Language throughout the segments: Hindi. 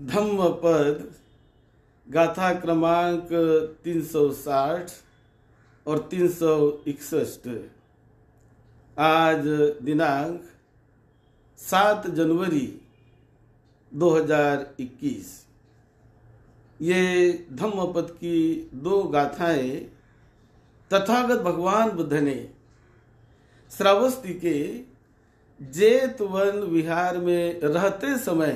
धम्मपद गाथा क्रमांक 360 और 361। आज दिनांक 7 जनवरी 2021। ये धम्मपद की दो गाथाएं तथागत भगवान बुद्ध ने श्रावस्ती के जेतवन विहार में रहते समय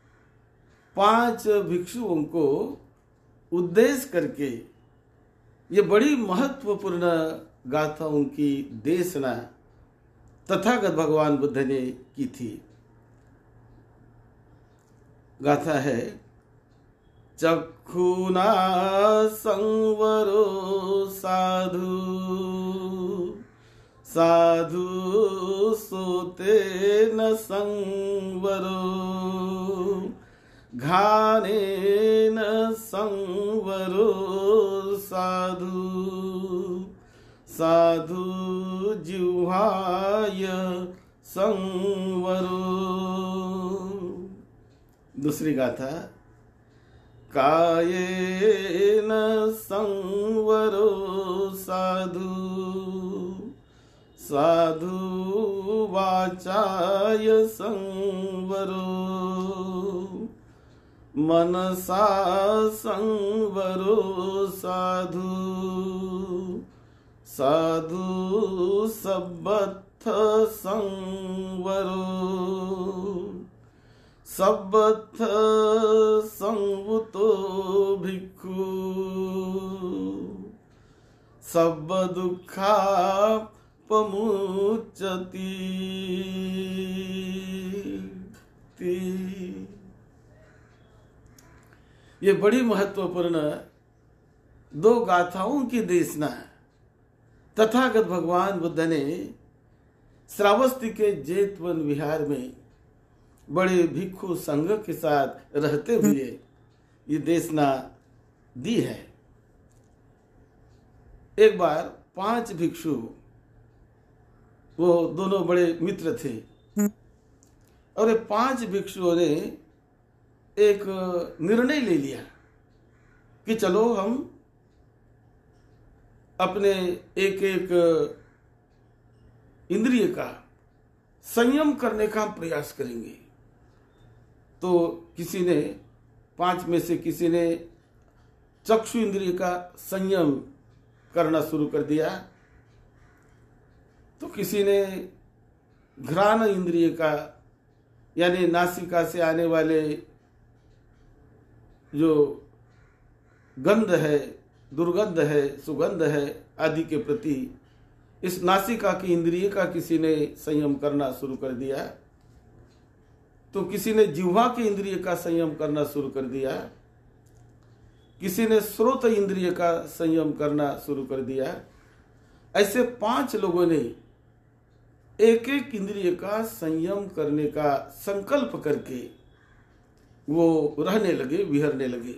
5 भिक्षुओं को उद्देश्य करके ये बड़ी महत्वपूर्ण गाथाओं की देशना तथागत भगवान बुद्ध ने की थी। गाथा है, चक्षुना संवरो साधु साधु सोते न संवरो घानेन संवरो साधु साधु जिह्वाय संवरो। दूसरी गाथा, कायेन संवरो साधु साधु वाचाय संवरो मनसा संवरो साधु साधु सब्बथ संवरो सब्बथ संवुतो भिक्खु सब दुखा पमुच्यति। ये बड़ी महत्वपूर्ण दो गाथाओं की देशना तथागत भगवान बुद्ध ने श्रावस्ती के जेतवन विहार में बड़े भिक्षु संघ के साथ रहते हुए ये देशना दी है। एक बार 5 भिक्षु, वो दोनों बड़े मित्र थे, और ये 5 भिक्षुओं ने एक निर्णय ले लिया कि चलो हम अपने एक एक इंद्रिय का संयम करने का प्रयास करेंगे। तो किसी ने 5 में से किसी ने चक्षु इंद्रिय का संयम करना शुरू कर दिया, तो किसी ने घ्राण इंद्रिय का यानी नासिका से आने वाले जो गंध है, दुर्गंध है, सुगंध है आदि के प्रति इस नासिका की इंद्रिय का किसी ने संयम करना शुरू कर दिया। तो किसी ने जिह्वा की इंद्रिय का संयम करना शुरू कर दिया, किसी ने श्रोत इंद्रिय का संयम करना शुरू कर दिया। ऐसे 5 लोगों ने एक एक इंद्रिय का संयम करने का संकल्प करके वो रहने लगे, विहरने लगे।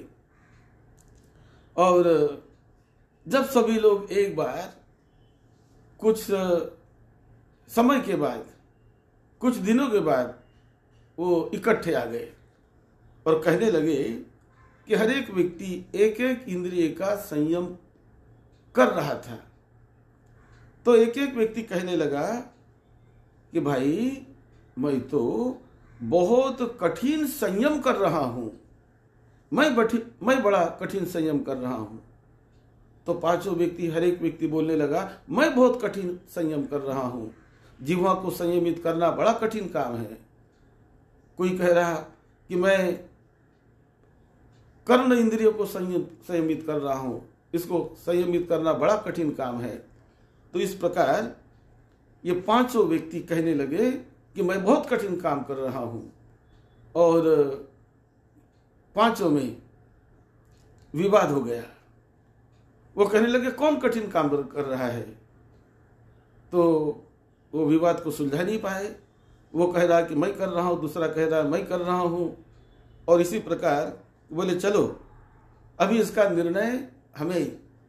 और जब सभी लोग एक बार कुछ समय के बाद, कुछ दिनों के बाद वो इकट्ठे आ गए और कहने लगे कि हर एक व्यक्ति एक एक इंद्रिय का संयम कर रहा था। तो एक एक व्यक्ति कहने लगा कि भाई मैं तो बहुत कठिन संयम कर रहा हूं, मैं बड़ा कठिन संयम कर रहा हूं। तो 5 व्यक्ति, हर एक व्यक्ति बोलने लगा मैं बहुत कठिन संयम कर रहा हूं, जिह्वा को संयमित करना बड़ा कठिन काम है। कोई कह रहा कि मैं कर्ण इंद्रियों को संयमित कर रहा हूं, इसको संयमित करना बड़ा कठिन काम है। तो इस प्रकार ये 5 व्यक्ति कहने लगे कि मैं बहुत कठिन काम कर रहा हूं, और 5 में विवाद हो गया। वो कहने लगे कौन कठिन काम कर रहा है, तो वो विवाद को सुलझा नहीं पाए। वो कह रहा कि मैं कर रहा हूं, दूसरा कह रहा मैं कर रहा हूं, और इसी प्रकार बोले चलो अभी इसका निर्णय हमें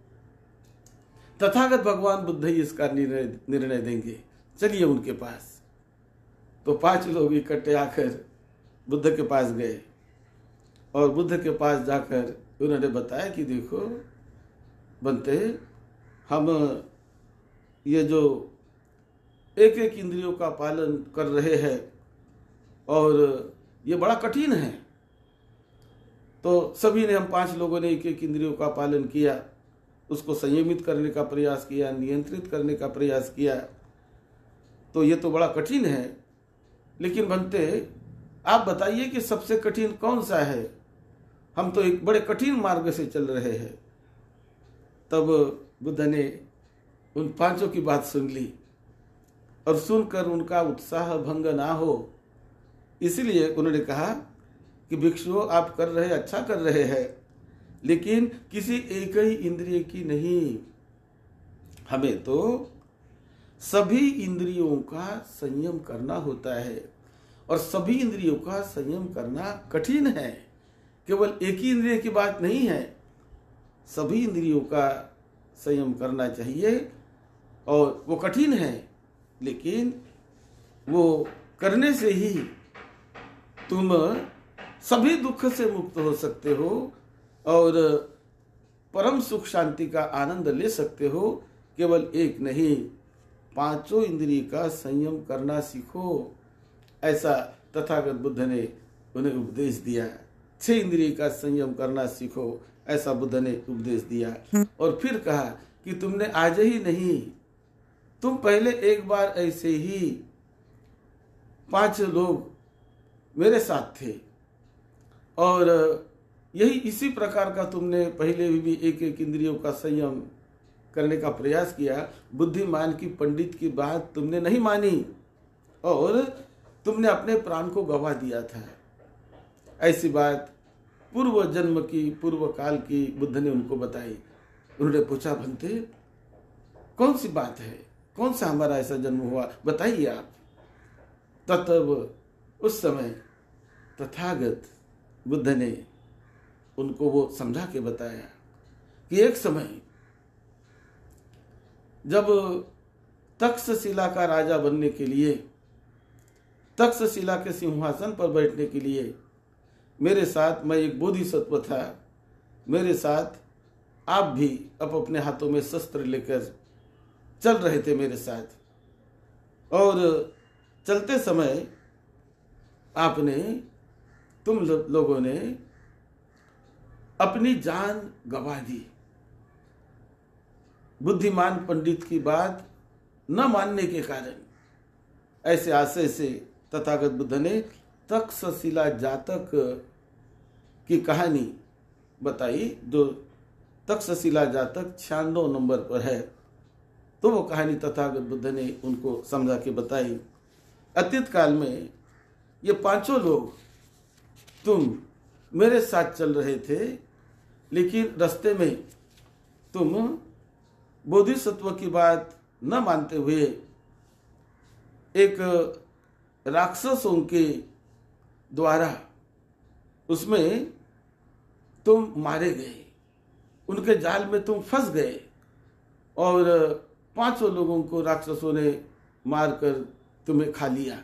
तथागत भगवान बुद्ध ही इसका निर्णय देंगे, चलिए उनके पास। तो 5 लोग इकट्ठे आकर बुद्ध के पास गए और बुद्ध के पास जाकर उन्होंने बताया कि देखो बनते, हम ये जो एक एक इंद्रियों का पालन कर रहे हैं और ये बड़ा कठिन है। तो सभी ने, हम 5 लोगों ने एक एक इंद्रियों का पालन किया, उसको संयमित करने का प्रयास किया, नियंत्रित करने का प्रयास किया। तो ये तो बड़ा कठिन है, लेकिन बनते आप बताइए कि सबसे कठिन कौन सा है? हम तो एक बड़े कठिन मार्ग से चल रहे हैं। तब बुद्ध ने उन 5 की बात सुन ली और सुनकर उनका उत्साह भंग ना हो, इसलिए उन्होंने कहा कि भिक्षुओं, आप कर रहे, अच्छा कर रहे हैं, लेकिन किसी एक ही इंद्रिय की नहीं, हमें तो सभी इंद्रियों का संयम करना होता है। और सभी इंद्रियों का संयम करना कठिन है, केवल एक ही इंद्रिय की बात नहीं है, सभी इंद्रियों का संयम करना चाहिए। और वो कठिन है, लेकिन वो करने से ही तुम सभी दुख से मुक्त हो सकते हो और परम सुख शांति का आनंद ले सकते हो। केवल एक नहीं, 5 इंद्रिय का संयम करना सीखो, ऐसा तथागत बुद्ध ने उन्हें उपदेश दिया। 6 इंद्रिय का संयम करना सीखो, ऐसा बुद्ध ने उपदेश दिया। और फिर कहा कि तुमने आज ही नहीं, तुम पहले एक बार ऐसे ही 5 लोग मेरे साथ थे और यही इसी प्रकार का तुमने पहले भी एक एक इंद्रियों का संयम करने का प्रयास किया। बुद्धिमान की, पंडित की बात तुमने नहीं मानी और तुमने अपने प्राण को गवा दिया था। ऐसी बात पूर्व जन्म की, पूर्व काल की बुद्ध ने उनको बताई। उन्होंने पूछा, भंते कौन सी बात है, कौन सा हमारा ऐसा जन्म हुआ, बताइए आप। तब उस समय तथागत बुद्ध ने उनको वो समझा के बताया कि एक समय जब तक्षशिला का राजा बनने के लिए, तक्षशिला के सिंहासन पर बैठने के लिए मेरे साथ, मैं एक बोधिसत्व था, मेरे साथ आप भी अपने हाथों में शस्त्र लेकर चल रहे थे मेरे साथ। और चलते समय आपने, तुम लोगों ने अपनी जान गंवा दी। बुद्धिमान पंडित की बात न मानने के कारण ऐसे आशय से तथागत बुद्ध ने तक्षशिला जातक की कहानी बताई, जो तक्षशिला जातक 96 नंबर पर है। तो वो कहानी तथागत बुद्ध ने उनको समझा के बताई। अतीत काल में ये 5 लोग तुम मेरे साथ चल रहे थे, लेकिन रास्ते में तुम बोधिसत्व की बात न मानते हुए एक राक्षसों के द्वारा उसमें तुम मारे गए, उनके जाल में तुम फंस गए और 5 लोगों को राक्षसों ने मारकर तुम्हें खा लिया।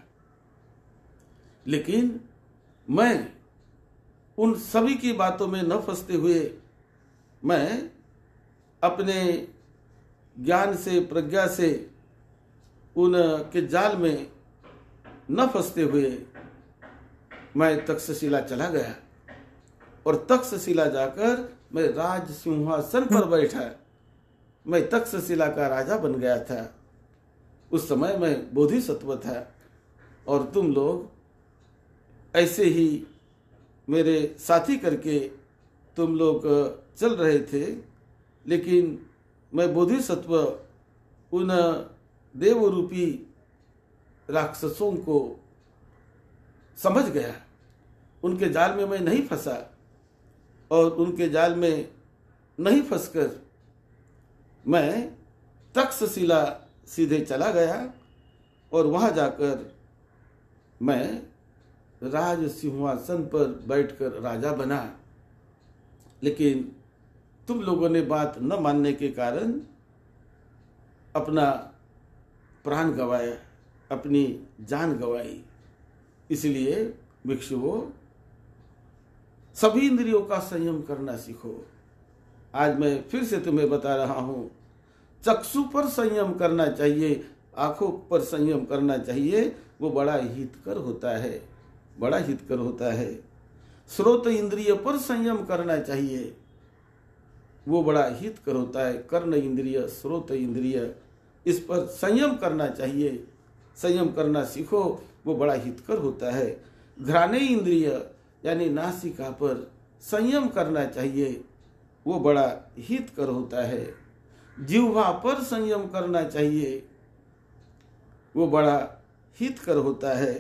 लेकिन मैं उन सभी की बातों में न फंसते हुए, मैं अपने ज्ञान से, प्रज्ञा से उनके जाल में न फंसते हुए मैं तक्षशिला चला गया और तक्षशिला जाकर मैं राज सिंहासन पर बैठा। मैं तक्षशिला का राजा बन गया था। उस समय मैं बोधिसत्व था और तुम लोग ऐसे ही मेरे साथी करके तुम लोग चल रहे थे, लेकिन मैं बोधिसत्व उन देवरूपी राक्षसों को समझ गया, उनके जाल में मैं नहीं फंसा और उनके जाल में नहीं फंसकर मैं तक्षशिला सीधे चला गया और वहां जाकर मैं राज सिंहासन पर बैठकर राजा बना। लेकिन तुम लोगों ने बात न मानने के कारण अपना प्राण गंवाया, अपनी जान गंवाई। इसलिए भिक्षुओं, सभी इंद्रियों का संयम करना सीखो। आज मैं फिर से तुम्हें बता रहा हूं, चक्षु पर संयम करना चाहिए, आंखों पर संयम करना चाहिए, वो बड़ा हितकर होता है, बड़ा हितकर होता है। श्रोत इंद्रिय पर संयम करना चाहिए, वो बड़ा हितकर होता है। कर्ण इंद्रिय, श्रोत इंद्रिय, इस पर संयम करना चाहिए, संयम करना सीखो, वो बड़ा हितकर होता है। घ्राणे इंद्रिय यानी नासिका पर संयम करना चाहिए, वो बड़ा हितकर होता है। जिह्वा पर संयम करना चाहिए, वो बड़ा हितकर होता है।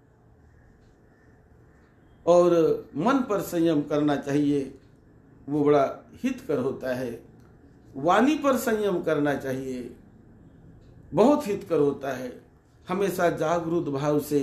और मन पर संयम करना चाहिए, वो बड़ा हितकर होता है। वाणी पर संयम करना चाहिए, बहुत हितकर होता है। हमेशा जागरूक भाव से,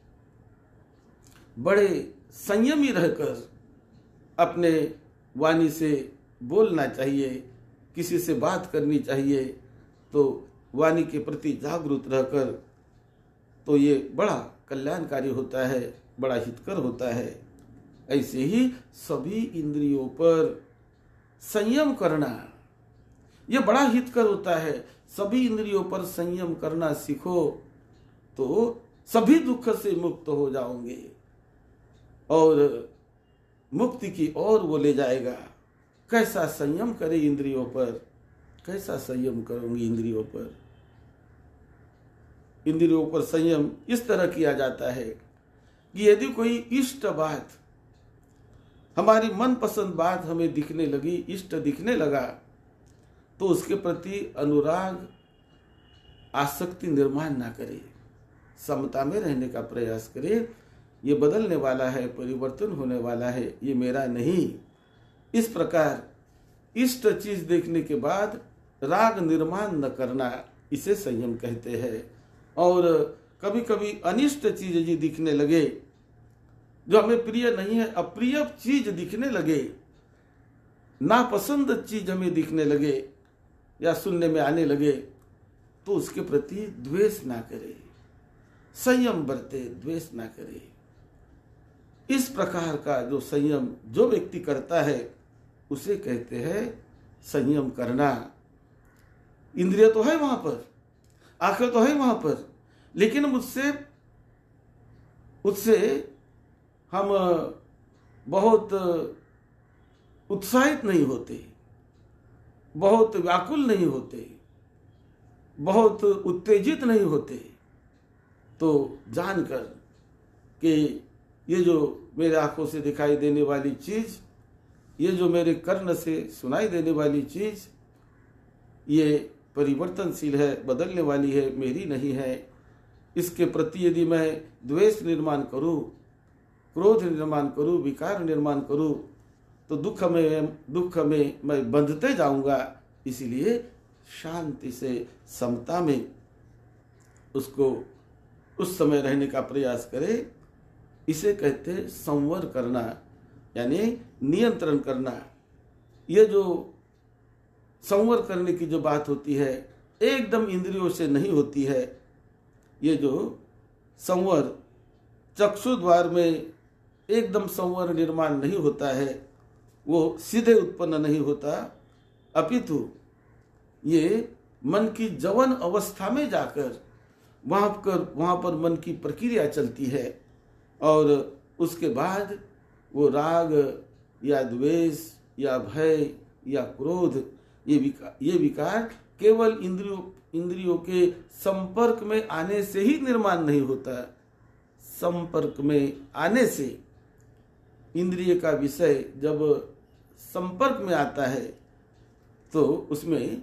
बड़े संयमी रहकर अपने वाणी से बोलना चाहिए। किसी से बात करनी चाहिए तो वाणी के प्रति जागरूक रहकर, तो ये बड़ा कल्याणकारी होता है, बड़ा हितकर होता है। ऐसे ही सभी इंद्रियों पर संयम करना, ये बड़ा हितकर होता है। सभी इंद्रियों पर संयम करना सीखो तो सभी दुख से मुक्त हो जाओगे और मुक्ति की ओर वो ले जाएगा। कैसा संयम करे इंद्रियों पर, कैसा संयम करूंगी इंद्रियों पर। इंद्रियों पर संयम इस तरह किया जाता है कि यदि कोई इष्ट बात, हमारी मनपसंद बात हमें दिखने लगी, इष्ट दिखने लगा, तो उसके प्रति अनुराग, आसक्ति निर्माण ना करे, समता में रहने का प्रयास करे। ये बदलने वाला है, परिवर्तन होने वाला है, ये मेरा नहीं। इस प्रकार इष्ट चीज देखने के बाद राग निर्माण न करना, इसे संयम कहते हैं। और कभी कभी अनिष्ट चीज यदि दिखने लगे, जो हमें प्रिय नहीं है, अप्रिय चीज दिखने लगे, नापसंद चीज हमें दिखने लगे या सुनने में आने लगे, तो उसके प्रति द्वेष ना करे, संयम बरते, द्वेष ना करे। इस प्रकार का जो संयम जो व्यक्ति करता है उसे कहते हैं संयम करना। इंद्रिय तो है वहां पर, आंखें तो है वहां पर, लेकिन उससे हम बहुत उत्साहित नहीं होते, बहुत व्याकुल नहीं होते, बहुत उत्तेजित नहीं होते। तो जानकर कि ये जो मेरे आंखों से दिखाई देने वाली चीज, ये जो मेरे कर्ण से सुनाई देने वाली चीज, ये परिवर्तनशील है, बदलने वाली है, मेरी नहीं है। इसके प्रति यदि मैं द्वेष निर्माण करूं, क्रोध निर्माण करूं, विकार निर्माण करूं, तो दुख में मैं बंधते जाऊंगा। इसीलिए शांति से, समता में उसको उस समय रहने का प्रयास करे। इसे कहते हैं संवर करना, यानी नियंत्रण करना। ये जो संवर करने की जो बात होती है, एकदम इंद्रियों से नहीं होती है। ये जो संवर चक्षु द्वार में एकदम संवर निर्माण नहीं होता है, वो सीधे उत्पन्न नहीं होता, अपितु ये मन की जवन अवस्था में जाकर वहां पर मन की प्रक्रिया चलती है और उसके बाद वो राग या द्वेष या भय या क्रोध, ये विकार केवल इंद्रियों के संपर्क में आने से ही निर्माण नहीं होता। संपर्क में आने से, इंद्रिय का विषय जब संपर्क में आता है तो उसमें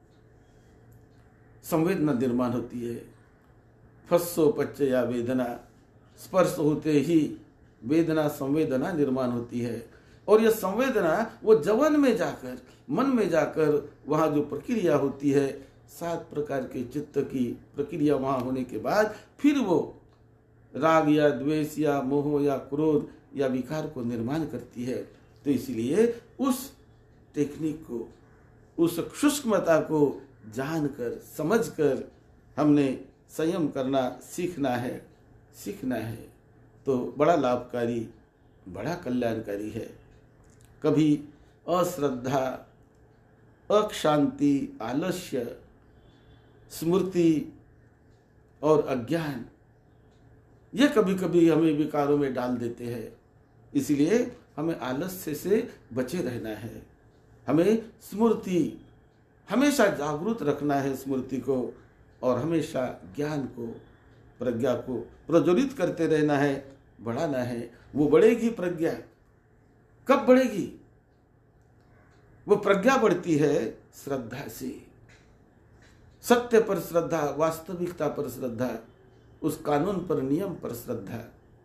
संवेदना निर्माण होती है। फस्सो पच्चया वेदना, स्पर्श होते ही वेदना, संवेदना निर्माण होती है। और यह संवेदना वो जवन में जाकर, मन में जाकर वहां जो प्रक्रिया होती है, 7 प्रकार के चित्त की प्रक्रिया वहां होने के बाद फिर वो राग या द्वेष या मोह या क्रोध या विकार को निर्माण करती है। तो इसलिए उस टेक्निक को, उस सूक्ष्मता को जानकर, समझकर हमने संयम करना सीखना है। तो बड़ा लाभकारी बड़ा कल्याणकारी है। कभी अश्रद्धा, अशांति, आलस्य, स्मृति और अज्ञान, ये कभी कभी हमें विकारों में डाल देते हैं। इसलिए हमें आलस्य से बचे रहना है। हमें स्मृति हमेशा जागृत रखना है, स्मृति को, और हमेशा ज्ञान को, प्रज्ञा को प्रज्वलित करते रहना है, बढ़ाना है। वो बढ़ेगी प्रज्ञा। कब बढ़ेगी? वो प्रज्ञा बढ़ती है श्रद्धा से। सत्य पर श्रद्धा, वास्तविकता पर श्रद्धा, उस कानून पर, नियम पर श्रद्धा।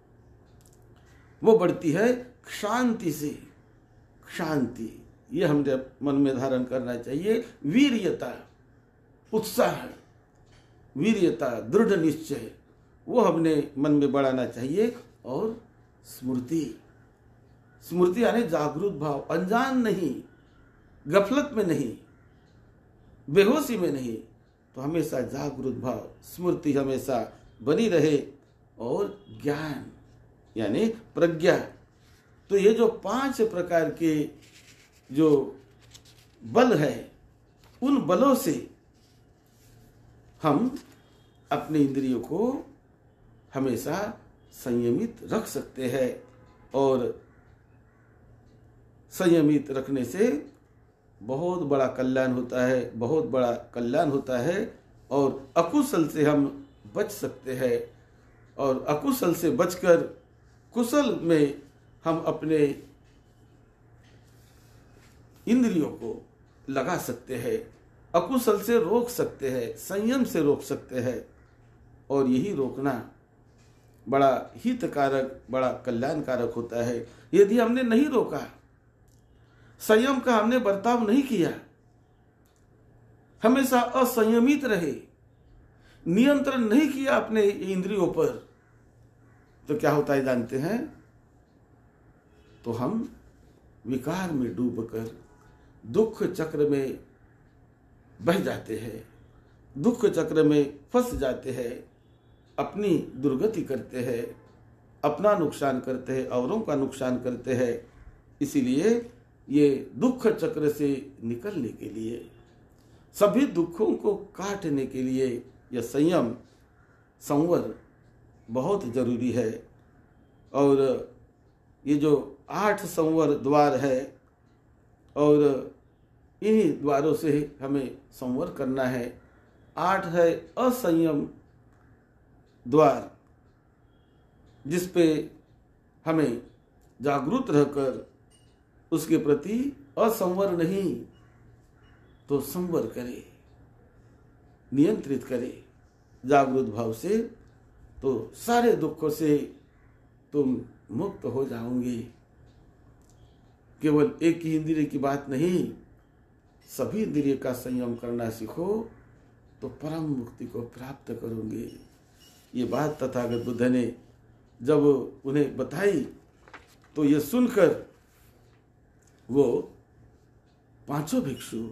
वो बढ़ती है शांति से। शांति, ये हमने मन में धारण करना चाहिए। वीर्यता, उत्साह, वीर्यता, दृढ़ निश्चय, वो हमने मन में बढ़ाना चाहिए। और स्मृति, स्मृति यानी जागरूक भाव, अनजान नहीं, गफलत में नहीं, बेहोशी में नहीं, तो हमेशा जागरूक भाव, स्मृति हमेशा बनी रहे। और ज्ञान यानी प्रज्ञा। तो ये जो 5 प्रकार के जो बल है, उन बलों से हम अपने इंद्रियों को हमेशा संयमित रख सकते हैं। और संयमित रखने से बहुत बड़ा कल्याण होता है, बहुत बड़ा कल्याण होता है। और अकुशल से हम बच सकते हैं, और अकुशल से बचकर कुशल में हम अपने इंद्रियों को लगा सकते हैं, अकुशल से रोक सकते हैं, संयम से रोक सकते हैं। और यही रोकना बड़ा हितकारक, बड़ा कल्याणकारक होता है। यदि हमने नहीं रोका, संयम का हमने बर्ताव नहीं किया, हमेशा असंयमित रहे, नियंत्रण नहीं किया अपने इंद्रियों पर, तो क्या होता है जानते हैं? तो हम विकार में डूबकर दुख चक्र में बह जाते हैं, दुख चक्र में फंस जाते हैं, अपनी दुर्गति करते हैं, अपना नुकसान करते हैं, औरों का नुकसान करते हैं। इसीलिए ये दुख चक्र से निकलने के लिए, सभी दुखों को काटने के लिए यह संयम, संवर बहुत जरूरी है। और ये जो 8 संवर द्वार है, और इन्हीं द्वारों से हमें संवर करना है। 8 है असंयम द्वार, जिस पे हमें जागरूक रहकर उसके प्रति असंवर नहीं तो संवर करे, नियंत्रित करे जागरूक भाव से, तो सारे दुखों से तुम मुक्त हो जाओगे। केवल एक ही इंद्रिय की बात नहीं, सभी इंद्रिय का संयम करना सीखो तो परम मुक्ति को प्राप्त करोगे। ये बात तथागत बुद्ध ने जब उन्हें बताई, तो ये सुनकर वो 5 भिक्षु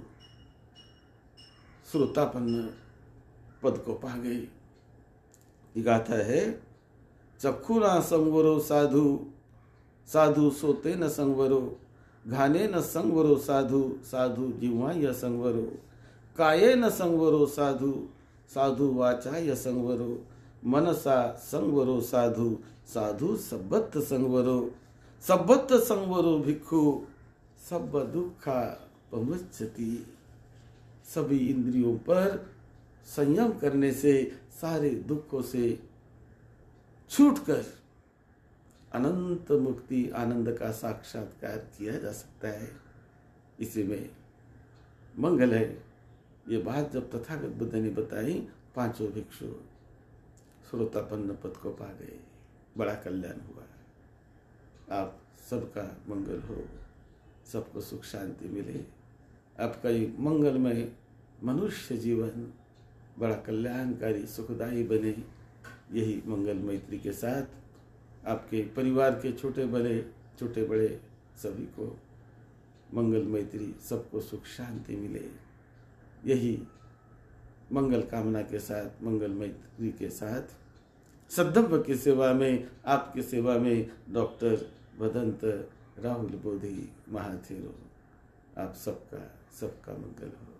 श्रोतापन्न पद को पा गए। ये गाथा है, चक्षु न संवरो साधु, साधु सोते न संवरो, घाने न संवरो साधु, साधु जिह्वा य संवरो, काये न संवरो साधु, साधु वाचा य संवरो, मनसा संवरो साधु, साधु सब्बत संवरो, सब्बत संवरो भिक्षु, सब दुखा पमुच्यति। सभी इंद्रियों पर संयम करने से सारे दुखों से छूटकर अनंत मुक्ति, आनंद का साक्षात्कार किया जा सकता है। इसी में मंगल है। ये बात जब तथागत बुद्ध ने बताई, 5 भिक्षु श्रोतापन्न पद को पा गए, बड़ा कल्याण हुआ। आप सबका मंगल हो, सबको सुख शांति मिले, आपका ये मंगलमय मनुष्य जीवन बड़ा कल्याणकारी, सुखदायी बने। यही मंगल मैत्री के साथ आपके परिवार के छोटे बड़े सभी को मंगल मैत्री, सबको सुख शांति मिले। यही मंगल कामना के साथ, मंगल मैत्री के साथ, सद्धम्भ की सेवा में, आपकी सेवा में डॉक्टर वदंत राहुल बोधि महाथेरो। आप सबका मंगल हो।